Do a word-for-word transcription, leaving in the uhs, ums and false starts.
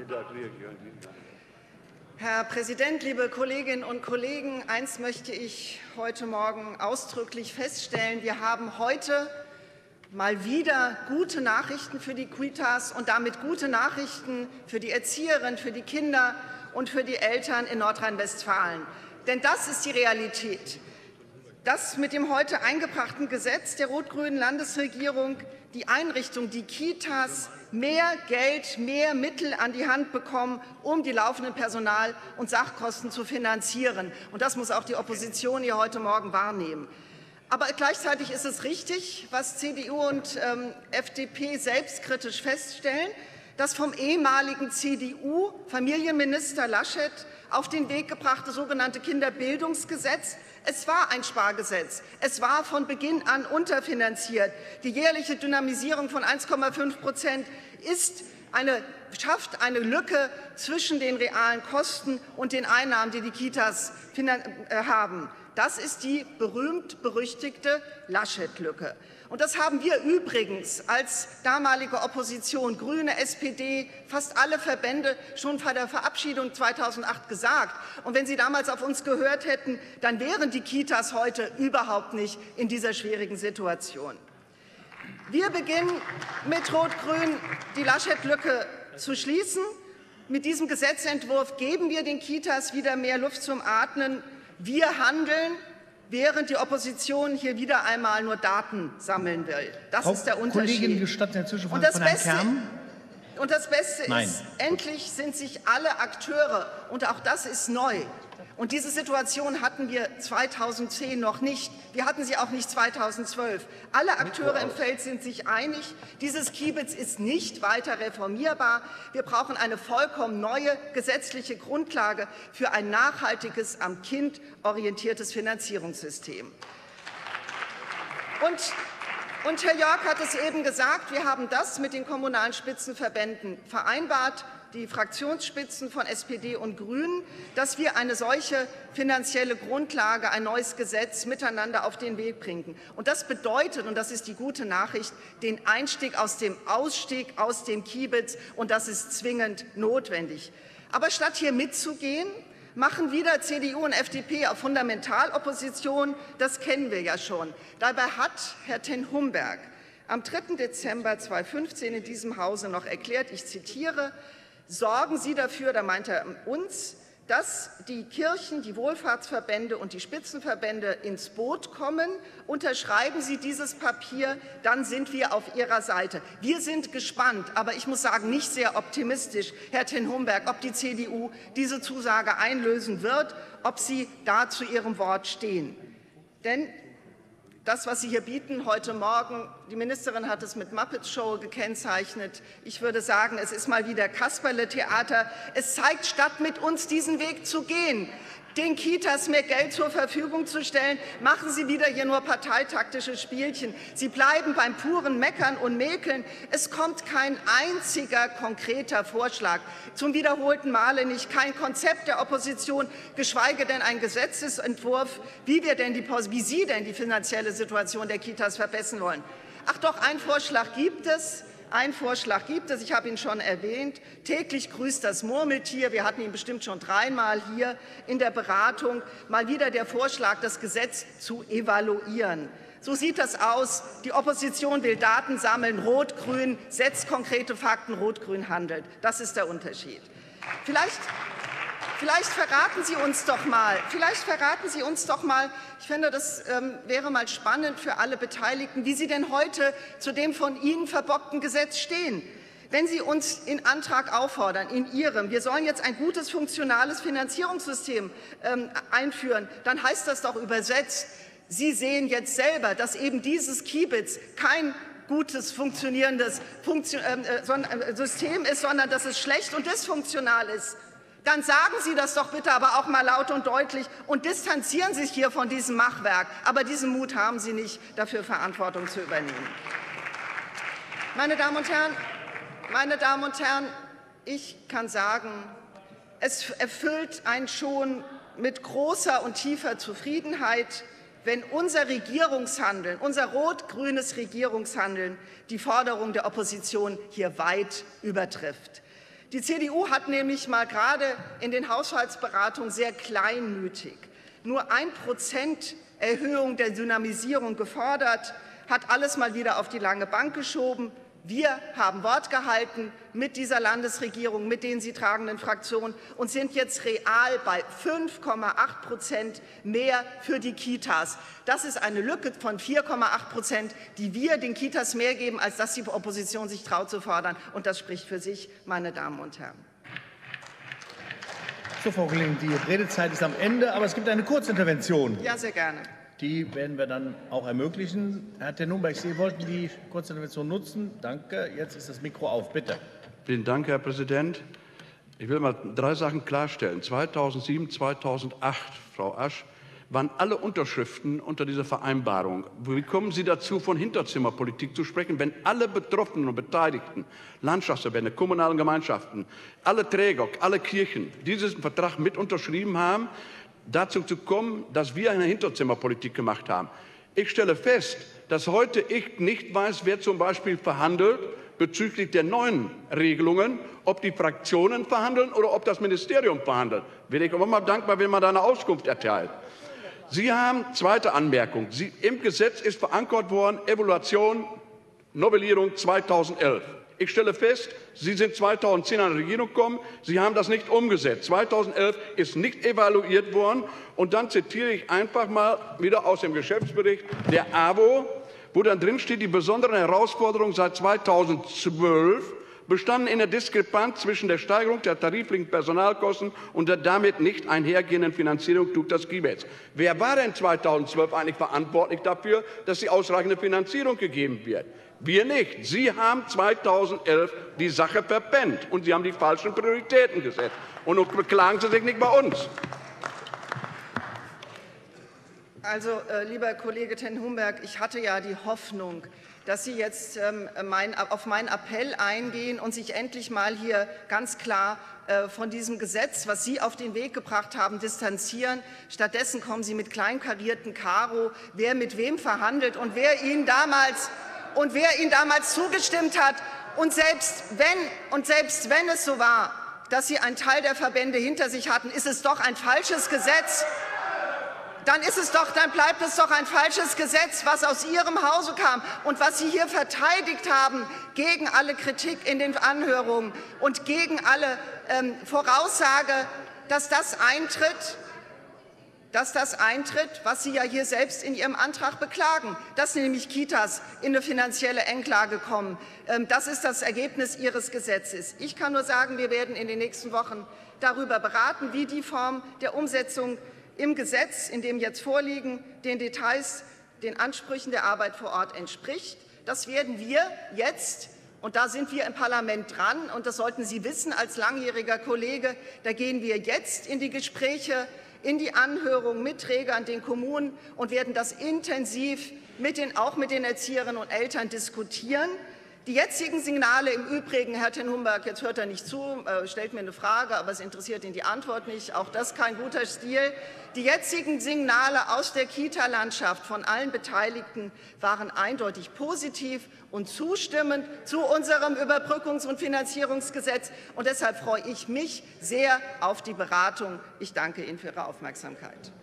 Herr Präsident, liebe Kolleginnen und Kollegen! Eins möchte ich heute Morgen ausdrücklich feststellen. Wir haben heute mal wieder gute Nachrichten für die Kitas und damit gute Nachrichten für die Erzieherinnen, für die Kinder und für die Eltern in Nordrhein-Westfalen. Denn das ist die Realität. Dass mit dem heute eingebrachten Gesetz der rot-grünen Landesregierung die Einrichtung, die Kitas, mehr Geld, mehr Mittel an die Hand bekommen, um die laufenden Personal- und Sachkosten zu finanzieren. Und das muss auch die Opposition hier heute Morgen wahrnehmen. Aber gleichzeitig ist es richtig, was C D U und ähm, F D P selbstkritisch feststellen, das vom ehemaligen C D U-Familienminister Laschet auf den Weg gebrachte sogenannte Kinderbildungsgesetz. Es war ein Spargesetz. Es war von Beginn an unterfinanziert. Die jährliche Dynamisierung von eins Komma fünf Prozent ist eine, schafft eine Lücke zwischen den realen Kosten und den Einnahmen, die die Kitas haben. Das ist die berühmt-berüchtigte Laschet-Lücke. Und das haben wir übrigens als damalige Opposition, Grüne, S P D, fast alle Verbände schon vor der Verabschiedung zweitausendacht gesagt. Und wenn Sie damals auf uns gehört hätten, dann wären die Kitas heute überhaupt nicht in dieser schwierigen Situation. Wir beginnen mit Rot-Grün die Laschet-Lücke zu schließen. Mit diesem Gesetzentwurf geben wir den Kitas wieder mehr Luft zum Atmen. Wir handeln, während die Opposition hier wieder einmal nur Daten sammeln will. Das Frau ist der Unterschied. Kollegin, gestatten Sie eine Zwischenfrage von Herrn Kern? Und das Beste Nein. ist, endlich sind sich alle Akteure, und auch das ist neu. Und diese Situation hatten wir zweitausendzehn noch nicht. Wir hatten sie auch nicht zweitausendzwölf. Alle Akteure im Feld sind sich einig, dieses Kiebitz ist nicht weiter reformierbar. Wir brauchen eine vollkommen neue gesetzliche Grundlage für ein nachhaltiges, am Kind orientiertes Finanzierungssystem. Und Und Herr Jörg hat es eben gesagt, wir haben das mit den kommunalen Spitzenverbänden vereinbart, die Fraktionsspitzen von S P D und Grünen, dass wir eine solche finanzielle Grundlage, ein neues Gesetz miteinander auf den Weg bringen. Und das bedeutet, und das ist die gute Nachricht, den Einstieg aus dem Ausstieg aus dem Kiebitz, und das ist zwingend notwendig. Aber statt hier mitzugehen, machen wieder C D U und F D P auf Fundamentalopposition. Das kennen wir ja schon. Dabei hat Herr ten Humberg am dritten Dezember zweitausendfünfzehn in diesem Hause noch erklärt, ich zitiere, sorgen Sie dafür, da meint er uns, dass die Kirchen, die Wohlfahrtsverbände und die Spitzenverbände ins Boot kommen. Unterschreiben Sie dieses Papier, dann sind wir auf Ihrer Seite. Wir sind gespannt, aber ich muss sagen, nicht sehr optimistisch, Herr ten Humberg, ob die C D U diese Zusage einlösen wird, ob Sie da zu Ihrem Wort stehen. Denn das, was Sie hier bieten heute Morgen, die Ministerin hat es mit Muppet Show gekennzeichnet. Ich würde sagen, es ist mal wieder Kasperle-Theater. Es zeigt, statt mit uns diesen Weg zu gehen, den Kitas mehr Geld zur Verfügung zu stellen, machen Sie wieder hier nur parteitaktische Spielchen. Sie bleiben beim puren Meckern und Mäkeln. Es kommt kein einziger konkreter Vorschlag, zum wiederholten Male nicht, kein Konzept der Opposition, geschweige denn ein Gesetzesentwurf, wie, wir denn die, wie Sie denn die finanzielle Situation der Kitas verbessern wollen. Ach doch, einen Vorschlag gibt es. Ein Vorschlag gibt es, ich habe ihn schon erwähnt, täglich grüßt das Murmeltier. Wir hatten ihn bestimmt schon dreimal hier in der Beratung. Mal wieder der Vorschlag, das Gesetz zu evaluieren. So sieht das aus. Die Opposition will Daten sammeln, Rot-Grün setzt konkrete Fakten, Rot-Grün handelt. Das ist der Unterschied. Vielleicht Vielleicht verraten Sie uns doch mal, vielleicht verraten Sie uns doch mal, ich finde, das ähm, wäre mal spannend für alle Beteiligten, wie Sie denn heute zu dem von Ihnen verbockten Gesetz stehen. Wenn Sie uns in Antrag auffordern, in Ihrem, wir sollen jetzt ein gutes, funktionales Finanzierungssystem ähm, einführen, dann heißt das doch übersetzt, Sie sehen jetzt selber, dass eben dieses Kiebitz kein gutes, funktionierendes Funktion, äh, System ist, sondern dass es schlecht und dysfunktional ist. Dann sagen Sie das doch bitte aber auch mal laut und deutlich und distanzieren Sie sich hier von diesem Machwerk. Aber diesen Mut haben Sie nicht, dafür Verantwortung zu übernehmen. Meine Damen und Herren, meine Damen und Herren, ich kann sagen, es erfüllt einen schon mit großer und tiefer Zufriedenheit, wenn unser Regierungshandeln, unser rot-grünes Regierungshandeln die Forderung der Opposition hier weit übertrifft. Die C D U hat nämlich mal gerade in den Haushaltsberatungen sehr kleinmütig nur ein Prozent Erhöhung der Dynamisierung gefordert, hat alles mal wieder auf die lange Bank geschoben. Wir haben Wort gehalten mit dieser Landesregierung, mit den sie tragenden Fraktionen und sind jetzt real bei fünf Komma acht Prozent mehr für die Kitas. Das ist eine Lücke von vier Komma acht Prozent, die wir den Kitas mehr geben, als dass die Opposition sich traut zu fordern. Und das spricht für sich, meine Damen und Herren. So, Frau Kollegin, die Redezeit ist am Ende, aber es gibt eine Kurzintervention. Ja, sehr gerne. Die werden wir dann auch ermöglichen. Herr Tenhumberg, Sie wollten die Kurzintervention nutzen. Danke. Jetzt ist das Mikro auf. Bitte. Vielen Dank, Herr Präsident. Ich will mal drei Sachen klarstellen. zweitausendsieben, zweitausendacht, Frau Asch, waren alle Unterschriften unter dieser Vereinbarung. Wie kommen Sie dazu, von Hinterzimmerpolitik zu sprechen, wenn alle Betroffenen und Beteiligten, Landschaftsverbände, kommunalen Gemeinschaften, alle Träger, alle Kirchen diesen Vertrag mit unterschrieben haben? Dazu zu kommen, dass wir eine Hinterzimmerpolitik gemacht haben. Ich stelle fest, dass heute ich nicht weiß, wer zum Beispiel verhandelt bezüglich der neuen Regelungen, ob die Fraktionen verhandeln oder ob das Ministerium verhandelt. Wäre ich aber mal dankbar, wenn man da eine Auskunft erteilt. Sie haben, zweite Anmerkung, Sie, im Gesetz ist verankert worden, Evaluation, Novellierung zweitausendelf. Ich stelle fest, Sie sind zweitausendzehn an die Regierung gekommen, Sie haben das nicht umgesetzt. zweitausendelf ist nicht evaluiert worden. Und dann zitiere ich einfach mal wieder aus dem Geschäftsbericht der A W O, wo dann drin steht, die besonderen Herausforderungen seit zweitausendzwölf bestanden in der Diskrepanz zwischen der Steigerung der tariflichen Personalkosten und der damit nicht einhergehenden Finanzierung durch das Gesetz. Wer war denn zweitausendzwölf eigentlich verantwortlich dafür, dass die ausreichende Finanzierung gegeben wird? Wir nicht. Sie haben zweitausendelf die Sache verpennt und Sie haben die falschen Prioritäten gesetzt. Und beklagen Sie sich nicht bei uns. Also, äh, lieber Kollege Tenhumberg, ich hatte ja die Hoffnung, dass Sie jetzt ähm, mein, auf meinen Appell eingehen und sich endlich mal hier ganz klar äh, von diesem Gesetz, was Sie auf den Weg gebracht haben, distanzieren. Stattdessen kommen Sie mit kleinkarierten Karo, wer mit wem verhandelt und wer Ihnen damals und wer Ihnen damals zugestimmt hat. Und selbst wenn, und selbst wenn es so war, dass Sie einen Teil der Verbände hinter sich hatten, ist es doch ein falsches Gesetz. Dann ist es doch, dann bleibt es doch ein falsches Gesetz, was aus Ihrem Hause kam und was Sie hier verteidigt haben gegen alle Kritik in den Anhörungen und gegen alle ähm, Voraussage, dass das eintritt, dass das eintritt, was Sie ja hier selbst in Ihrem Antrag beklagen, dass nämlich Kitas in eine finanzielle Enklage kommen. Ähm, das ist das Ergebnis Ihres Gesetzes. Ich kann nur sagen, wir werden in den nächsten Wochen darüber beraten, wie die Form der Umsetzung im Gesetz, in dem jetzt vorliegen, den Details, den Ansprüchen der Arbeit vor Ort entspricht. Das werden wir jetzt, und da sind wir im Parlament dran, und das sollten Sie wissen als langjähriger Kollege, da gehen wir jetzt in die Gespräche, in die Anhörung mit Trägern, den Kommunen und werden das intensiv mit den, auch mit den Erzieherinnen und Eltern diskutieren. Die jetzigen Signale im Übrigen, Herr Tenhumberg, jetzt hört er nicht zu, äh, stellt mir eine Frage, aber es interessiert ihn die Antwort nicht, auch das kein guter Stil. Die jetzigen Signale aus der Kita-Landschaft von allen Beteiligten waren eindeutig positiv und zustimmend zu unserem Überbrückungs- und Finanzierungsgesetz. Und deshalb freue ich mich sehr auf die Beratung. Ich danke Ihnen für Ihre Aufmerksamkeit.